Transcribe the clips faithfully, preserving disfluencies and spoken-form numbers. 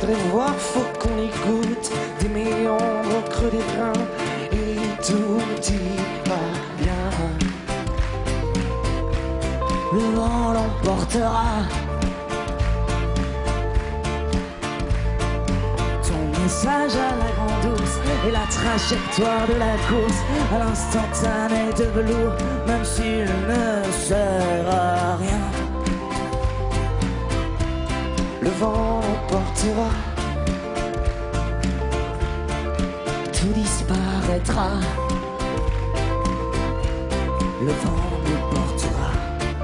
voudrais voir, faut qu'on y goûte. Des méandres au creux des reins, et tout ira bien. Le vent l'emportera. Ton message à la grande ours et la trajectoire de la course à l'instantané de velours, même s'il ne sert à rien. Le vent l'emportera, tout disparaîtra. Le vent nous portera.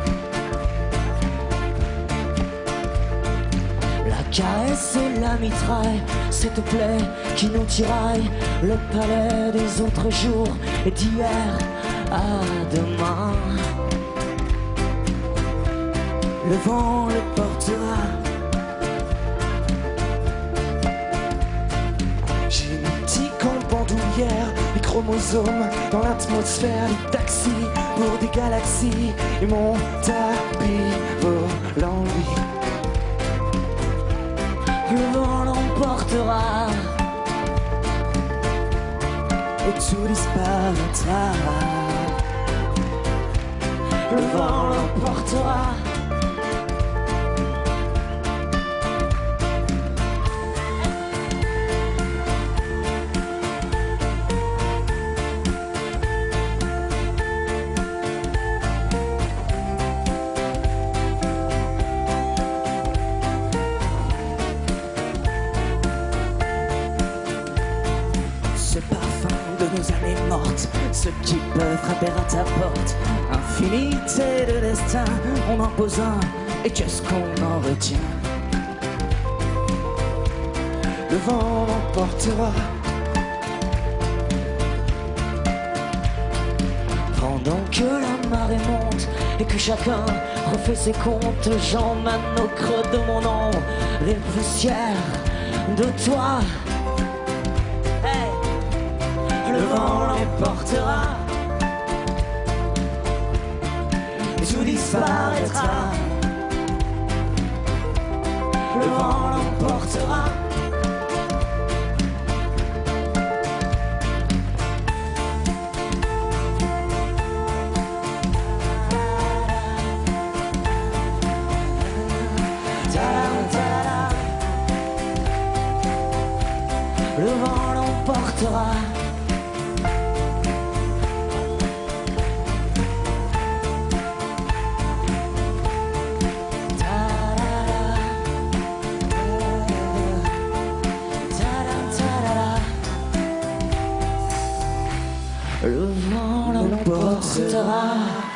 La caresse et la mitraille, cette plaie qui nous tiraille, le palais des autres jours et d'hier à demain. Le vent le portera. génétique en bandoulière, les chromosomes dans l'atmosphère, les taxis pour des galaxies, et mon tapis volant lui. Le vent l'emportera Et tout disparaîtra. Le vent l'emportera. Ce parfum de nos années mortes, ceux qui peuvent frapper à ta porte. Infinité de destin, on en pose un, et qu'est-ce qu'on en retient? Le vent l'emportera. Pendant que la marée monte et que chacun refait ses comptes, j'emmène au creux de mon ombre les poussières de toi. Hey. Le vent l'emportera et tout disparaîtra. Le vent l'emportera. Le vent l'emportera. Le vent l'emportera.